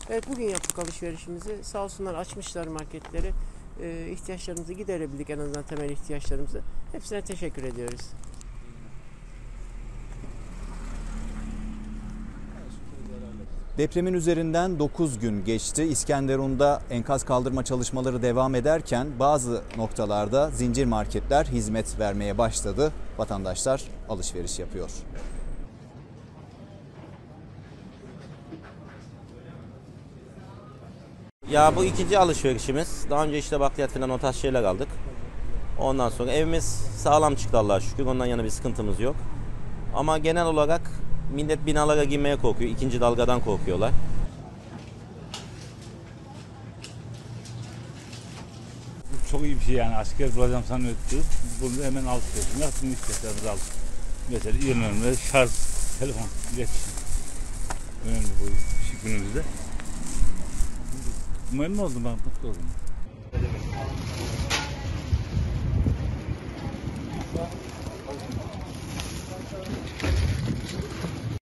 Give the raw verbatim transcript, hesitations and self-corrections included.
Evet, bugün yaptık alışverişimizi. Sağ olsunlar, açmışlar marketleri. Ee, ihtiyaçlarımızı giderebildik, en azından temel ihtiyaçlarımızı. Hepsine teşekkür ediyoruz. Depremin üzerinden dokuz gün geçti. İskenderun'da enkaz kaldırma çalışmaları devam ederken bazı noktalarda zincir marketler hizmet vermeye başladı. Vatandaşlar alışveriş yapıyor. Ya bu ikinci alışverişimiz. Daha önce işte bakliyat falan o tarz şeyler aldık. Ondan sonra evimiz sağlam çıktı Allah'a şükür. Ondan yana bir sıkıntımız yok. Ama genel olarak millet binalara girmeye korkuyor. İkinci dalgadan korkuyorlar. Çok iyi bir şey yani. Asker bulacağım sanıyorduk. Bunu hemen alışverişini yaptım, ihtiyaçlarımızı aldık. Mesela en önemli şarj, telefon, iletişim. Önemli bu günümüzde. Memnun oldum, ben mutlu oldum.